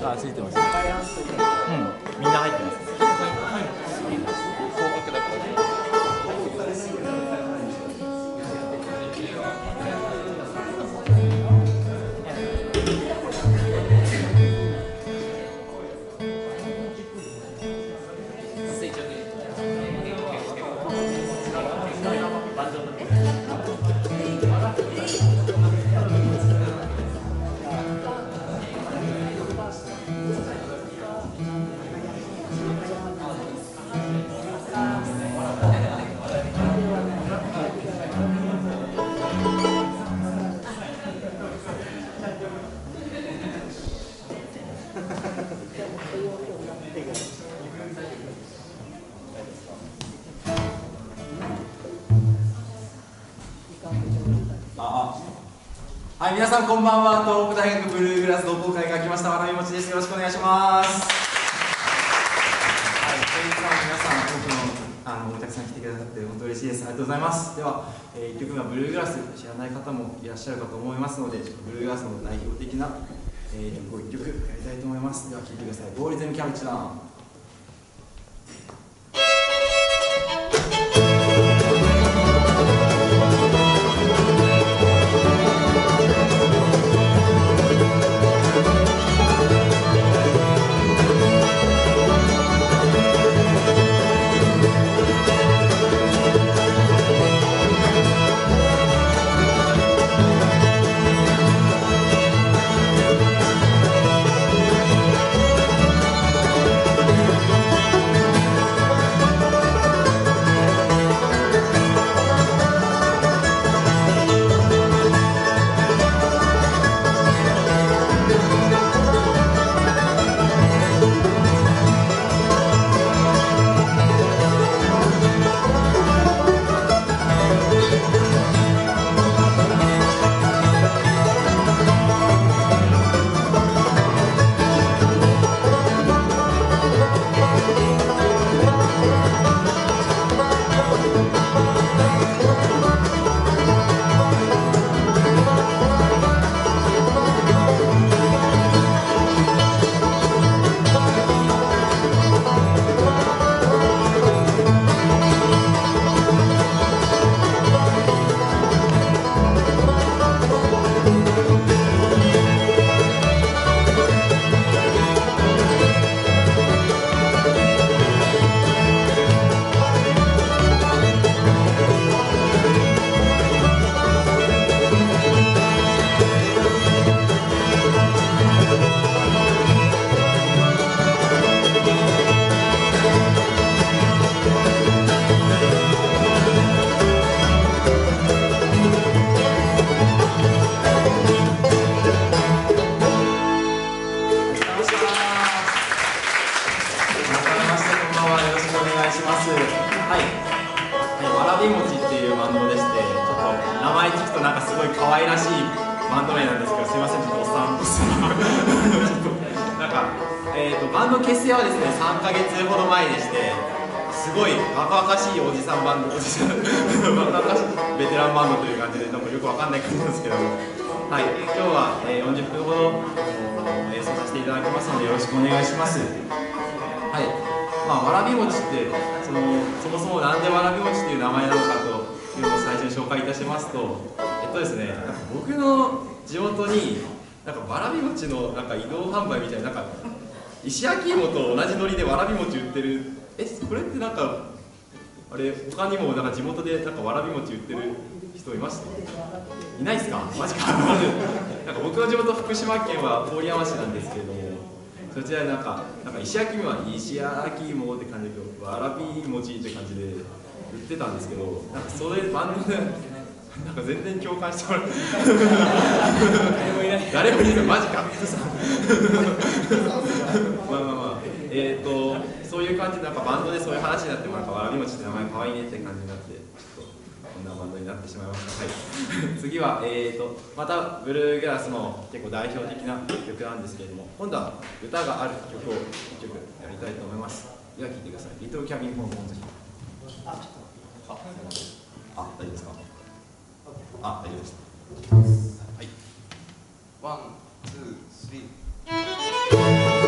あ、ついてます。うん、みんな入ってます。 はい、皆さんこんばんは。東北大学ブルーグラス同好会が来ましたわらびもちです。よろしくお願いします。はい、皆さん多くのお客さん来てくださって本当に嬉しいです。ありがとうございます。では、1曲目はブルーグラス、知らない方もいらっしゃるかと思いますので、ブルーグラスの代表的な、曲を1曲やりたいと思います。では聴いてください。ボーリズムキャルチャー。バンド結成はですね、3ヶ月ほど前でして、すごい若々しいおじさんバンド、若々しいベテランバンドという感じで、なんかよくわかんない感じなんですけども、はい、今日は40分ほど演奏させていただきますので、よろしくお願いします。はい、まあ、わらび餅ってそもそもなんでわらび餅っていう名前なのかというのを最初に紹介いたしますと、ですね、なんか僕の地元になんかわらび餅のなんか移動販売みたいな、なんか石焼き芋と同じノリでわらび餅売ってる、これってなんかあれ他にもなんか地元でなんかわらび餅売ってる人いました？いないですか？マジか。なんか僕の地元福島県は郡山市なんですけれども、そちらでなんか石焼き芋は石焼き芋って感じでわらび餅って感じで売ってたんですけど、なんかそれバンドでなんか全然共感してもらって誰もいないのマジか。まあまあまあ、そういう感じでなんかバンドでそういう話になってもなんかわらび餅って名前かわいいねって感じになって、ちょっとこんなバンドになってしまいました。はい、次はまたブルーグラスの結構代表的な曲なんですけれども、今度は歌がある曲を1曲やりたいと思います。では聴いてください。リトルキャビン・フォー・モンズヒ。大丈夫ですか？大丈夫です。はい。ワン、ツー、スリー。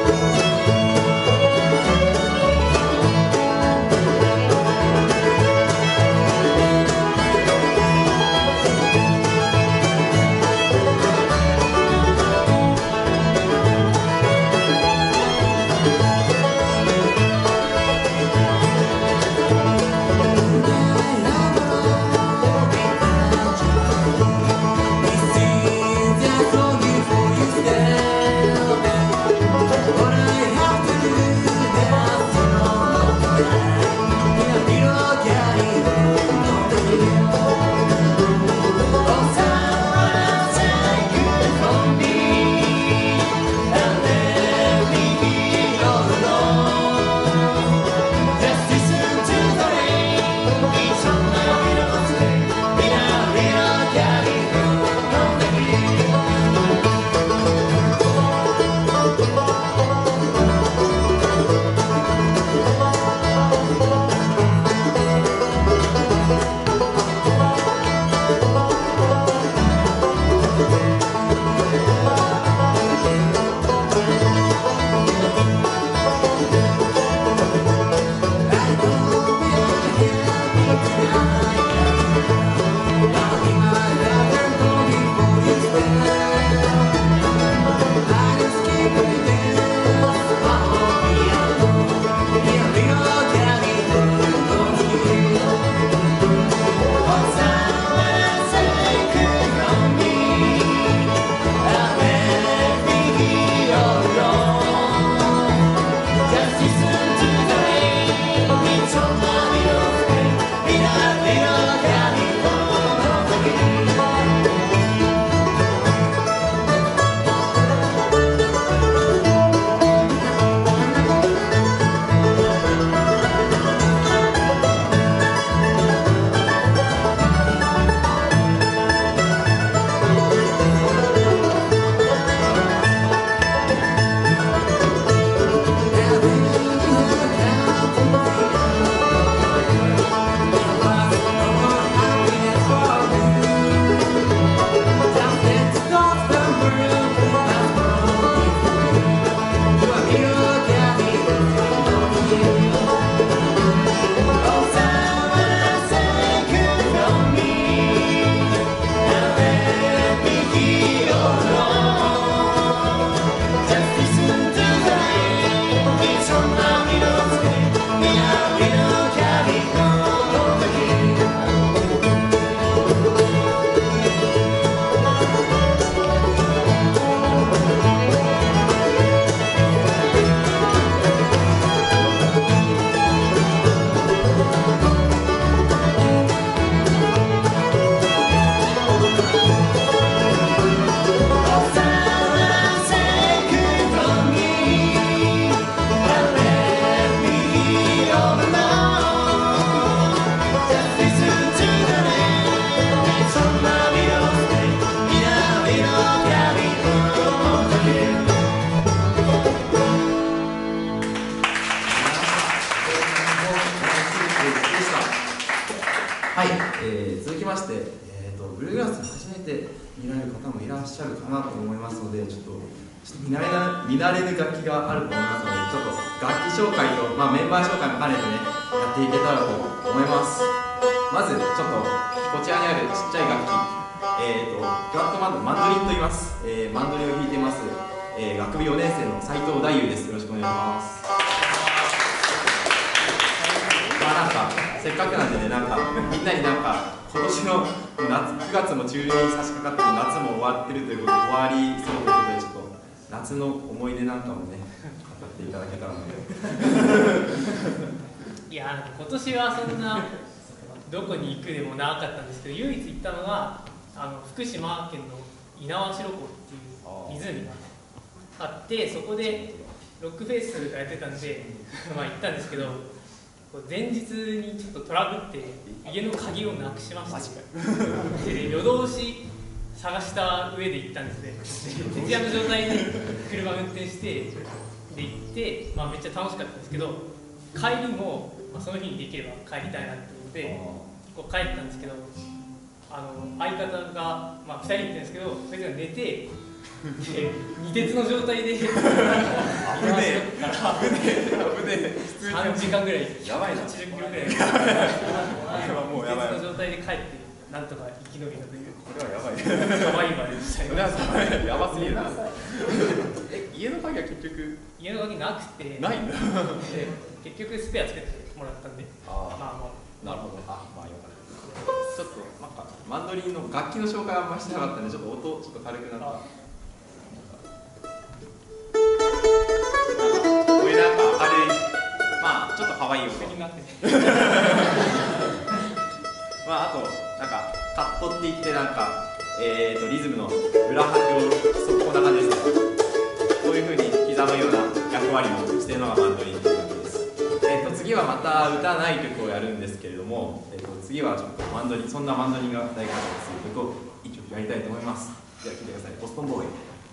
ブルーグラス初めて見られる方もいらっしゃるかなと思いますので、ちょっと見慣れぬ楽器があると思いますので、ちょっと楽器紹介と、メンバー紹介も兼ねてね、やっていけたらと思います。まずちょっとこちらにあるちっちゃい楽器、フラットバンド、マンドリンと言います。マンドリンを弾いています、学部4年生の斉藤大祐です。よろしくお願いします。なんかせっかくなんでね、なんかみんなになんか今年の9月も中に差し掛かって夏も終わってるということで、終わりそうということで、ちょっと夏の思い出なんかもね語っていただけたらなと。 いや、今年はそんなどこに行くでもなかったんですけど、唯一行ったのが福島県の猪苗代湖っていう湖があって、そこでロックフェイスがやってたんで行ったんですけど、前日にちょっとトラブって家の鍵をなくしまして、で夜通し探した上で行ったんですね。徹夜の状態で車運転してで行って、めっちゃ楽しかったんですけど、帰りも、その日にできれば帰りたいなって思ってこう帰ったんですけど、相方が、2人いるんですけど、そいつが寝て二鉄の状態で3時間ぐらい、180キロぐらいもうやばい、 二鉄の状態で帰ってなんとか生き延びたという。 これはやばいサバイバルでしたよ。 やばすぎるな。家の鍵は結局家の鍵なくて、 ないんだ。 結局スペアつけてもらったんで、 なるほど。よかった。ちょっとなんかマンドリンの楽器の紹介はあんまりしてなかったんで、ちょっと音ちょっと軽くなった。こういうなんか軽い、ちょっと可愛い音。あとなんかカットって言ってなんかリズムの裏拍をこんな感じですね。こういう風に刻むような役割もしているのがマンドリンという感じです。次はまた歌ない曲をやるんですけれども、次はちょっとマンドリン、そんなマンドリンが大活躍する曲を一曲やりたいと思います。では聴いてください。ボストンボーイ。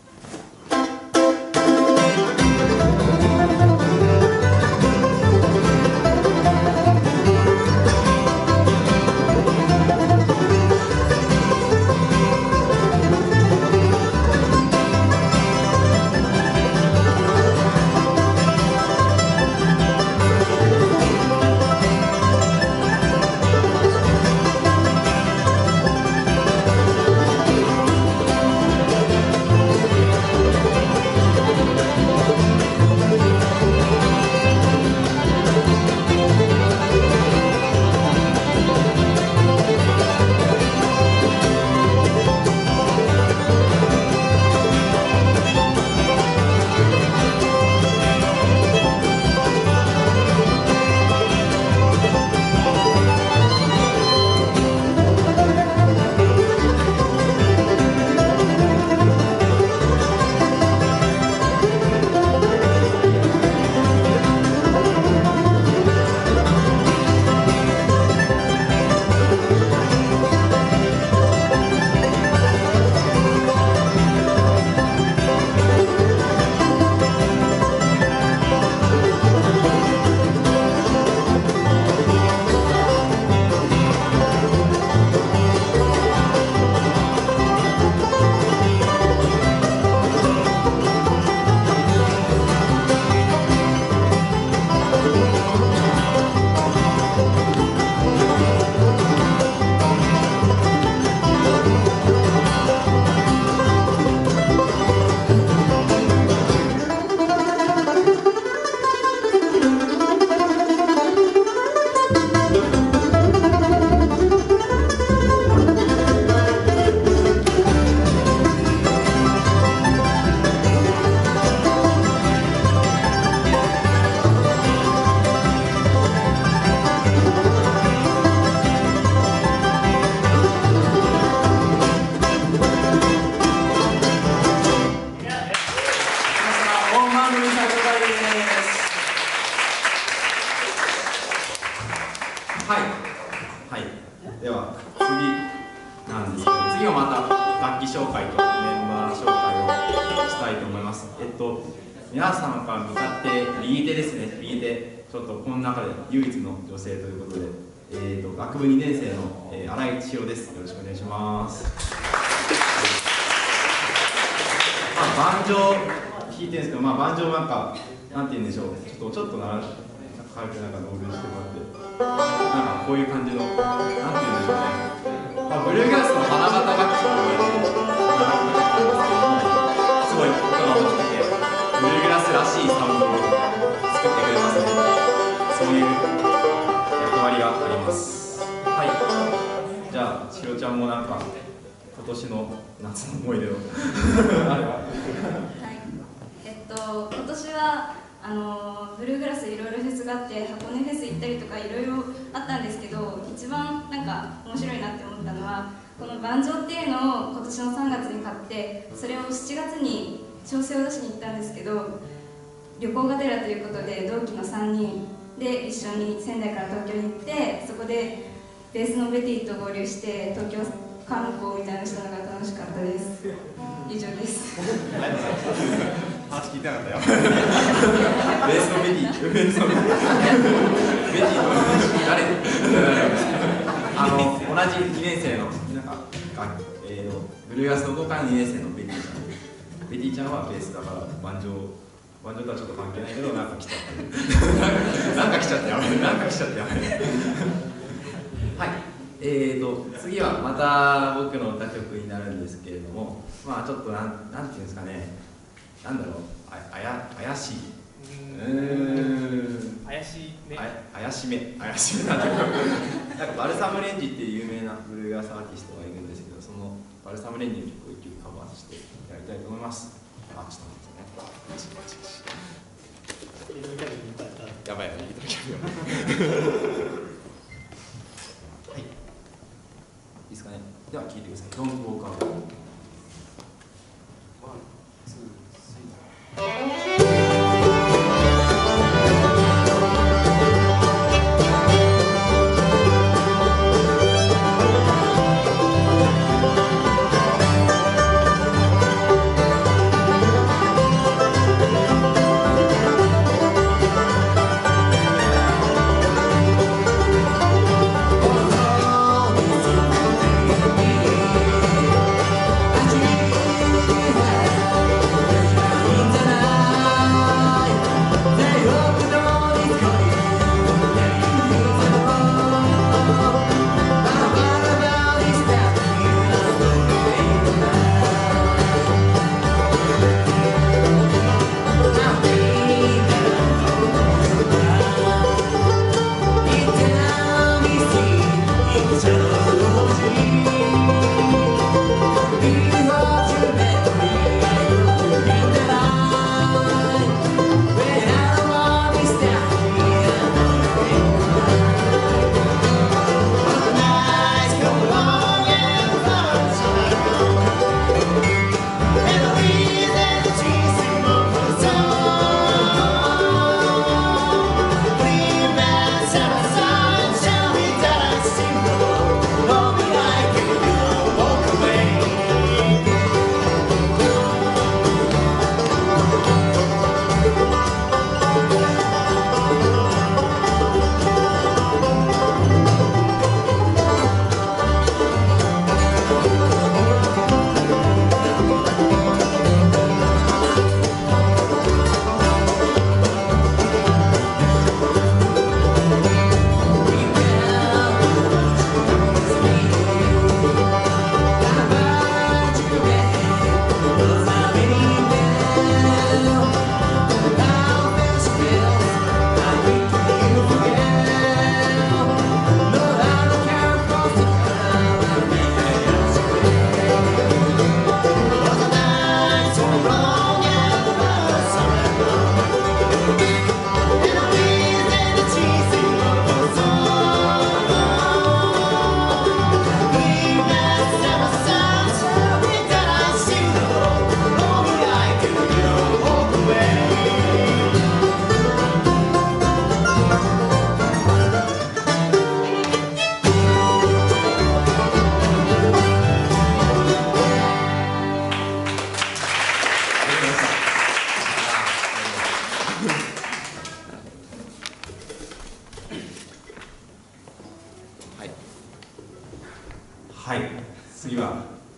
では次なんですけど、次はまた楽器紹介とメンバー紹介をしたいと思います。皆さんから向かって右手ですね、右手、ちょっとこの中で唯一の女性ということで、 学部2年生の、新井千尋です。よろしくお願いします。バンジョー弾いてるんですけど、バンジョーなんか、なんて言うんでしょう、ちょっと軽くノーベルしてもらって、なんかこういう感じの、なんて言うんでしょうね、ブルーグラスの花形楽器をすごい音が大きくて、ブルーグラスらしいサウンドを作ってくれますね。そういう役割があります。はい。じゃあ、しろちゃんもなんか、今年の夏の思い出をあれば。 はい。今年はブルーグラスいろいろフェスがあって、箱根フェス行ったりとかいろいろあったんですけど、一番なんか面白いなって思ったのは、このバンジョーっていうのを今年の3月に買って、それを7月に調整を出しに行ったんですけど、旅行がてらということで同期の3人で一緒に仙台から東京に行って、そこでベースのベティと合流して東京観光みたいなしたのが楽しかったです。以上です。 話聞いてなかったよ。ベースのベティのベティの誰？同じ2年生のブルーグラスの同会の2年生のベティちゃん。ベティちゃんはベースだからバンジョーとはちょっと関係ないけど、なんか来ちゃった。なんか来ちゃってやばい。はい。次はまた僕の歌曲になるんですけれども、ちょっとなんていうんですかね、なんだろう、怪しい。 怪しいね。 怪しめなんかバルサムレンジっていう有名なブルーグラスアーティストがいるんですけど、そのバルサムレンジの曲を一曲カバーしてやりたいと思います。ちょっと待ってね。やばい、はい、いいですかね。では聴いてください。Don't Walk Out。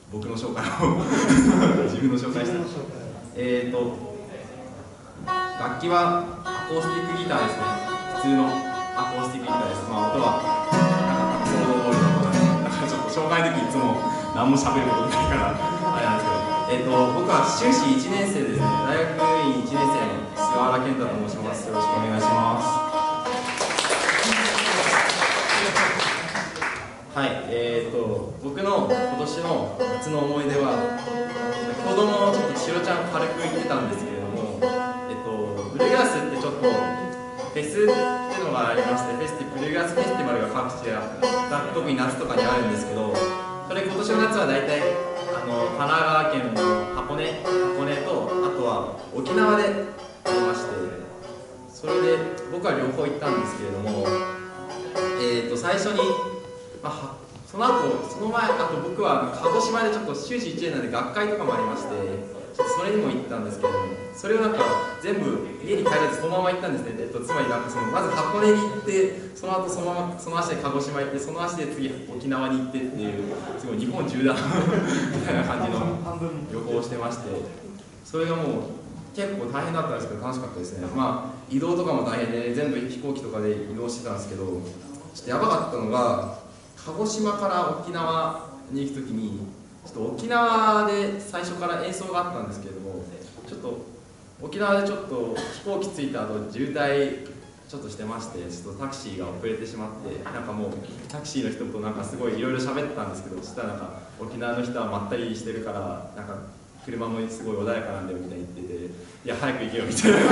僕の紹介を自分の紹介した楽器はアコースティックギターですね。普通のアコースティックギターです。まあ音はなんか想像通りの音なんで、だからちょっと障害の時いつも何も喋ることないからあれなんですけど、僕は修士1年生ですね。大学院1年生の菅原健太と申します。よろしくお願いします。はい、僕の今年の夏の思い出は、先ほどもちょっと千尋ちゃん軽く言ってたんですけれども、ブルーグラスってちょっとフェスっていうのがありまして、ブルーグラスフェスティバルが各地で特に夏とかにあるんですけど、それ今年の夏は大体神奈川県の箱根と、あとは沖縄でありまして、それで僕は両方行ったんですけれども、最初に、その前、あと僕は鹿児島でちょっと修士1年なんで学会とかもありまして、ちょっとそれにも行ったんですけども、それをなんか全部家に帰らずそのまま行ったんですね。つまりなんかまず箱根に行って、その後その足で鹿児島行って、その足で次沖縄に行ってっていう、すごい日本縦断みたいな感じの旅行をしてまして、それがもう結構大変だったんですけど楽しかったですね。まあ移動とかも大変で、全部飛行機とかで移動してたんですけど、ちょっとやばかったのが、鹿児島から沖縄に行くときに、ちょっと沖縄で最初から演奏があったんですけれども、ちょっと沖縄でちょっと飛行機着いた後渋滞ちょっとしてまして、ちょっとタクシーが遅れてしまって、なんかもうタクシーの人となんかすごいいろいろ喋ってたんですけど、そしたらなんか沖縄の人はまったりしてるから、なんか車もすごい穏やかなんだよみたいに言ってて、いや早く行けよみたいな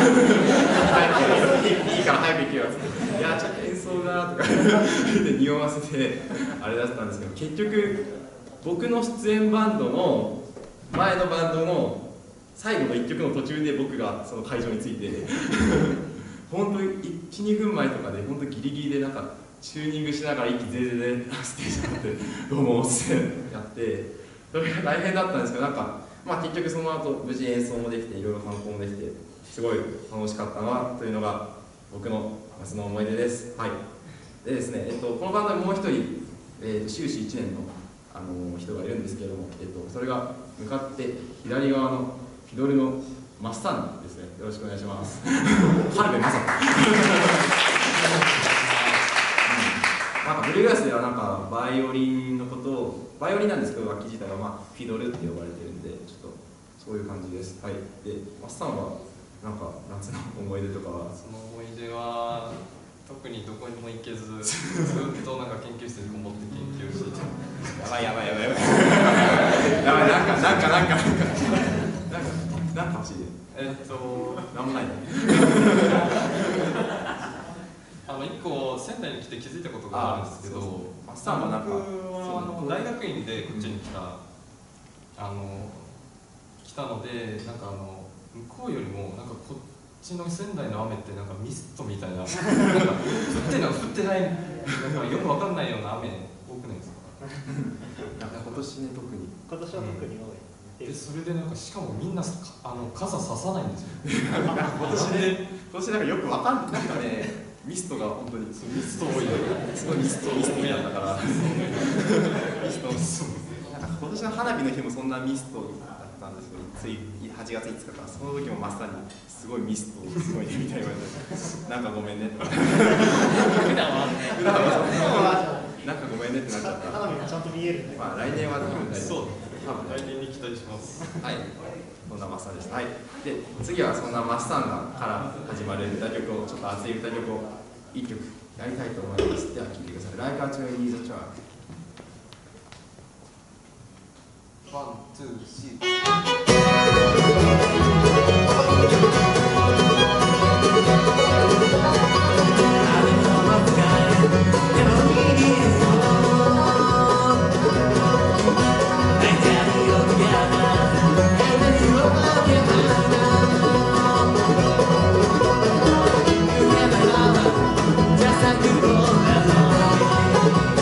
いいから早く行けよって、いやちょっと演奏がとかで匂わせてあれだったんですけど、結局僕の出演バンドの前のバンドの最後の1曲の途中で僕がその会場に着いて本当に 1,2 分前とかで本当ギリギリでなんかチューニングしながら息ぜいぜいでステージになってどうもってやって、それが大変だったんですけど、なんかまあ結局その後無事演奏もできていろいろ観光もできてすごい楽しかったなというのが僕の夏の思い出です。はい。でですね、このバンドにもう一人、修士1年の人がいるんですけれども、それが向かって左側のフィドルのマスタンですね。よろしくお願いします。春部正人。なんかブルーグラスではなんかバイオリンのことを、バイオリンなんですけど楽器自体はまあフィドルって呼ばれてるんで、ちょっとそういう感じです。はい。で、マスタンはなんか夏の思い出とかは？ その思い出は特にどこにも行けず、ずっとなんか研究室にこもって研究してて。 やばいやばいやばいやばい。やばい、なんか欲しい。なんもないね。 一個仙台に来て気づいたことがあるんですけど、 マスターはなんか僕大学院でこっちに来たので、なんか向こうよりもなんかこっちの仙台の雨ってなんかミストみたいな、なんか降ってるの降ってない、なんかよくわかんないような雨多くないですか？ なんか今年ね今年は特に多い。 でそれでなんかしかもみんな傘ささないんですよ。 今年なんかよくわかんない、なんかねミストが本当にミスト多いよ。 すごいミストみたいだから。ミスト。なんか今年の花火の日もそんなミストだったんですけど、つい8月5日からその時もまさにすごいミストすごいねみたいな言われて、なんかごめんねって。 普段はなんかごめんねってなっちゃった。 花火がちゃんと見えるね。 まあ来年は多分そう。来年に期待します。 はい。そんなマッサンでした。はい。で、次はそんなマッサンから始まる歌曲を、ちょっと熱い歌曲を1曲やりたいと思います。では聴いてください。Like a Train is a Truck。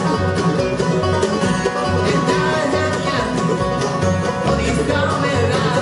1、2、4。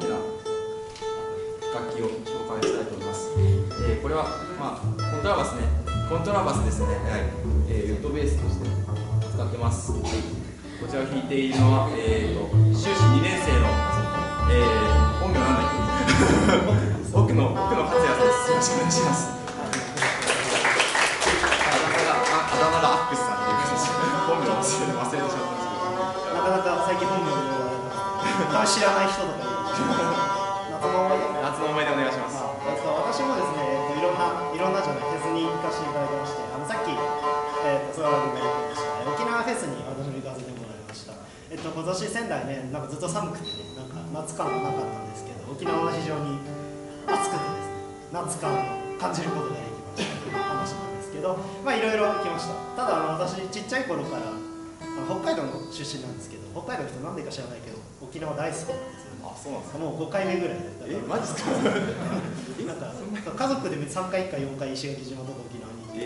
きな楽器を紹介したいと思います。これは、まあ、コントラバスですね、はい、ウッドベースとして使ってます。はい、こちらを弾いているのは、修士2年生の、本名なんだっけ奥野克也さんです。よろしくお願いします。あだ名がアックスさんっていう感じです。本名忘れてしまったんですけど、 なかなか最近本名で呼ばれます。多分知らない人とかいる。 夏の思い出お願いします。 私もですね、いろんなじゃないフェスに行かせていただきまして、さっき菅原君が言ってました、沖縄フェスに私も行かせてもらいました。今年仙台ね、なんかずっと寒くてね、なんか夏感がなかったんですけど、沖縄は非常に暑くてですね、夏感を感じることができましたという話なんですけど、まあいろいろ来ました。ただ私ちっちゃい頃から北海道の出身なんですけど、北海道の人なんでか知らないけど沖縄大好きなんですよ。 あ、そうなんですか。 もう5回目ぐらいだったから。 マジですか。 なんか家族で3回か4回石垣島とか沖縄に行って、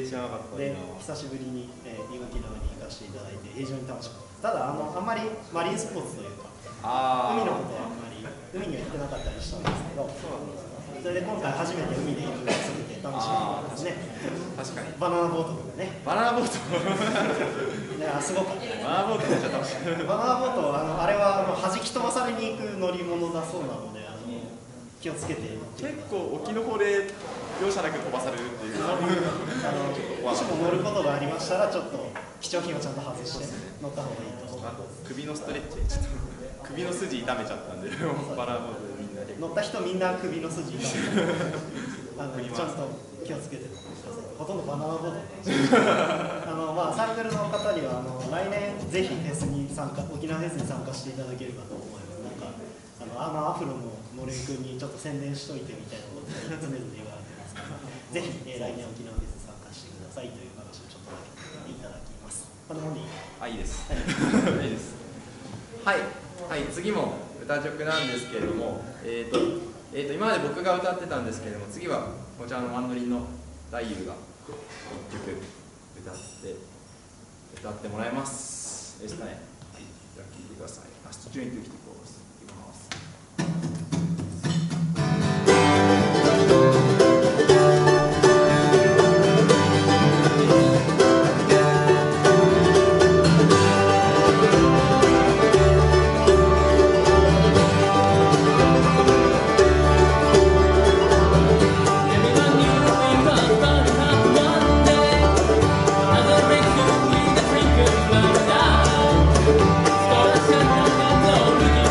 知らなかったで久しぶりに、沖縄に行かせていただいて非常に楽しかったです。ただあんまりマリンスポーツというか海のことはあんまり海には行ってなかったりしたんですけど、それで今回初めて海でいろいろ遊べて楽しかったですね。 確かにバナナボートとかね。 バナナボートすごかった。 バナナボートめっちゃ楽しい。 バナナボートあれは弾き飛ばされに行く乗り物だそうなので気をつけて。 結構沖の方で容赦なく飛ばされるっていう。 もしも乗ることがありましたらちょっと貴重品をちゃんと外して乗った方がいいと思います。 首のストレッチちょっと首の筋痛めちゃったんでバナナボートでみんなで乗った人みんな首の筋痛めちゃんと気をつけてください。ほとんどバナナボートまあサークルの方には来年ぜひフェスに沖縄フェスに参加していただければと思います。なんかアフロののれん君にちょっと宣伝しといてみたいなことを常々言われてますから、ぜひ、来年沖縄フェス参加してくださいという話をちょっとだけいただきます。こんなもんでいい？ あ、いいです。いいです。はい、はい、次も歌曲なんですけれども、今まで僕が歌ってたんですけれども、次はこちらのマンドリンの大優が1曲歌ってもらいますですかね。はい、じゃあ聴いてください。ラストチューンときていきます。 Scholarship,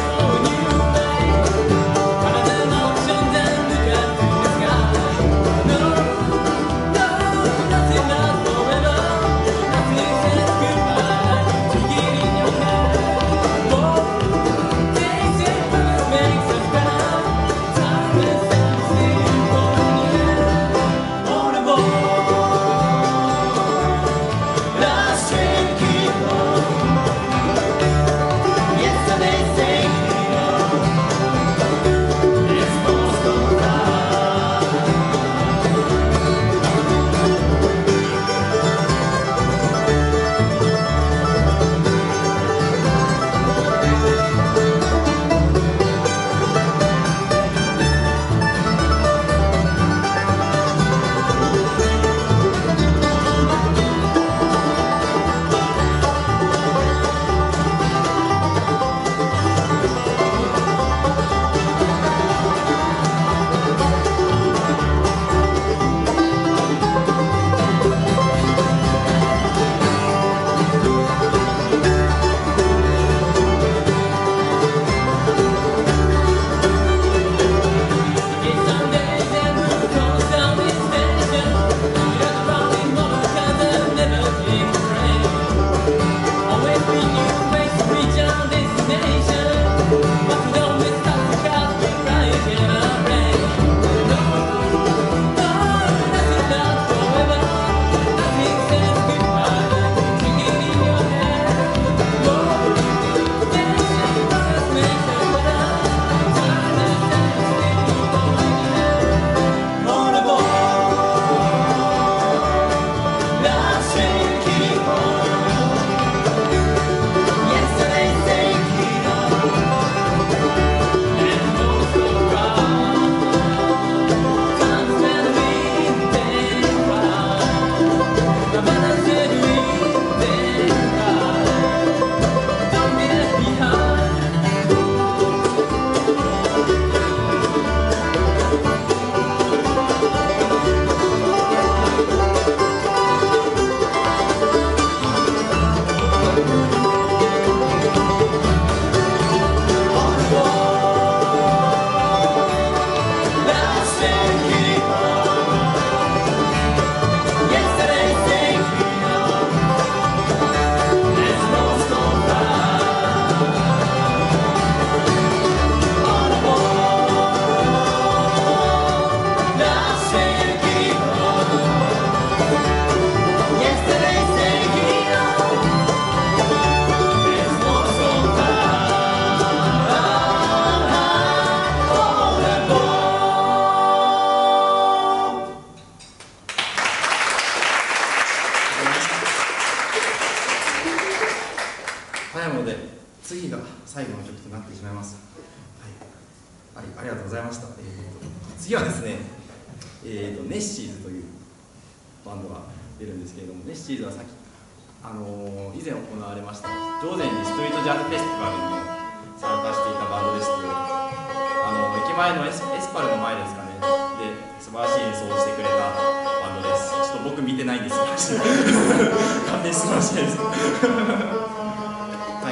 ありがとうございました。次はですね、ネッシーズというバンドが出るんですけれども、ネッシーズはさっき、以前行われました常禅寺ストリートジャズフェスティバルにも参加していたバンドでして、駅前のエスパルの前ですかね、で素晴らしい演奏をしてくれたバンドです。ちょっと僕見てないんですが勝手に質問したいですはい、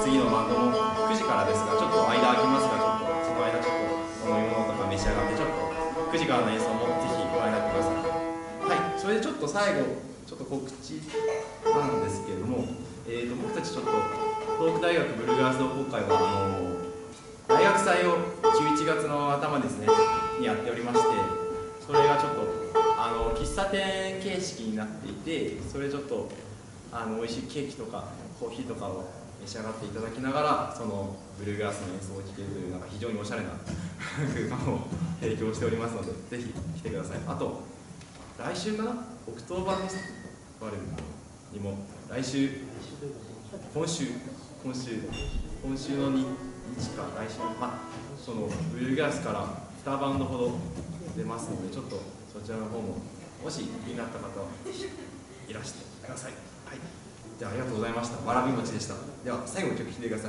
次のバンドも9時からですが、ちょっと間空きますが、ちょっとその間ちょっとお飲み物とか召し上がって、ちょっと9時からの演奏もぜひご覧になってください。はい、それでちょっと最後ちょっと告知なんですけれども、僕たちちょっと東北大学ブルーグラス同好会は大学祭を11月の頭ですねにやっておりまして、それがちょっと喫茶店形式になっていて、それちょっと美味しいケーキとかコーヒーとかを召し上がっていただきながら、そのブルーグラスの演奏を聴けるというなんか非常におしゃれな空間を提供しておりますので、ぜひ来てください。あと来週かな、オクトーバーフェスティバルにも今週の日か来週、そのブルーグラスから2バンドほど出ますので、ちょっとそちらの方ももし気になった方はいらしてください。はい、じゃあありがとうございました。わらび餅でした。では最後の曲聴いてください。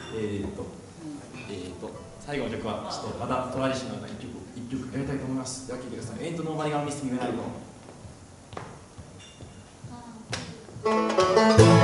最後の曲はちょっとまたトラディショナルな一曲やりたいと思います。では聴いてください。Ain't Nobody Gonna Miss Me When I Go。